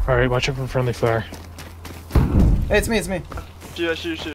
Alright, watch out for friendly fire. Hey, it's me, it's me. Shoot.